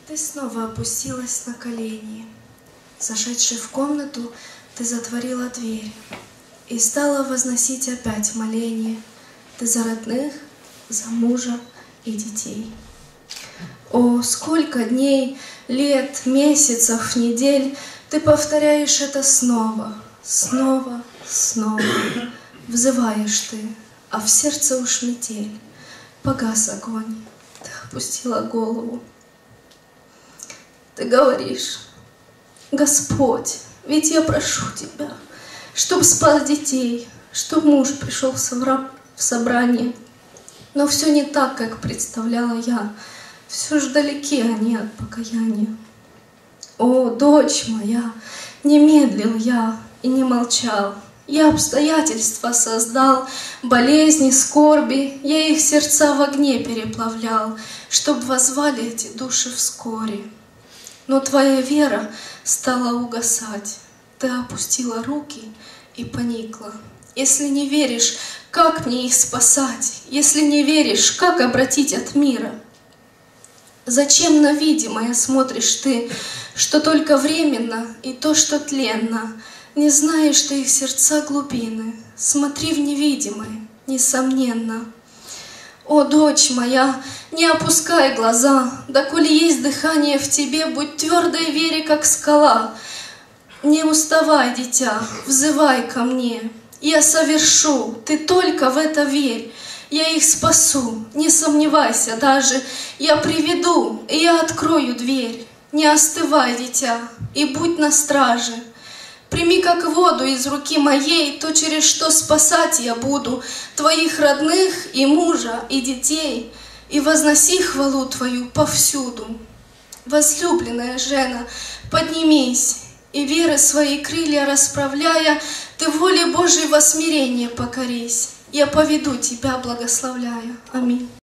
Ты снова опустилась на колени. Зашедший в комнату, ты затворила дверь и стала возносить опять моление. Ты за родных, за мужа и детей. О, сколько дней, лет, месяцев, недель ты повторяешь это снова, снова, снова. Взываешь ты, а в сердце уж метель. Погас огонь, ты опустила голову. Ты говоришь: Господь, ведь я прошу Тебя, чтоб спас детей, чтоб муж пришел в собрание. Но все не так, как представляла я, все ж далеки они от покаяния. О, дочь моя, не медлил я и не молчал. Я обстоятельства создал, болезни, скорби, я их сердца в огне переплавлял, чтоб воззвали эти души вскоре. Но твоя вера стала угасать, ты опустила руки и поникла. Если не веришь, как мне их спасать? Если не веришь, как обратить от мира? Зачем на видимое смотришь ты, что только временно, и то, что тленно? Не знаешь ты их сердца глубины, смотри в невидимое, несомненно. О, дочь моя, не опускай глаза, доколе есть дыхание в тебе, будь твердой вере, как скала. Не уставай, дитя, взывай ко мне, я совершу, ты только в это верь. Я их спасу, не сомневайся даже, я приведу, и я открою дверь. Не остывай, дитя, и будь на страже. Прими как воду из руки моей то, через что спасать я буду твоих родных и мужа, и детей, и возноси хвалу твою повсюду. Возлюбленная жена, поднимись, и веры свои крылья расправляя, ты воле Божией во смирение покорись. Я поведу тебя, благословляя. Аминь.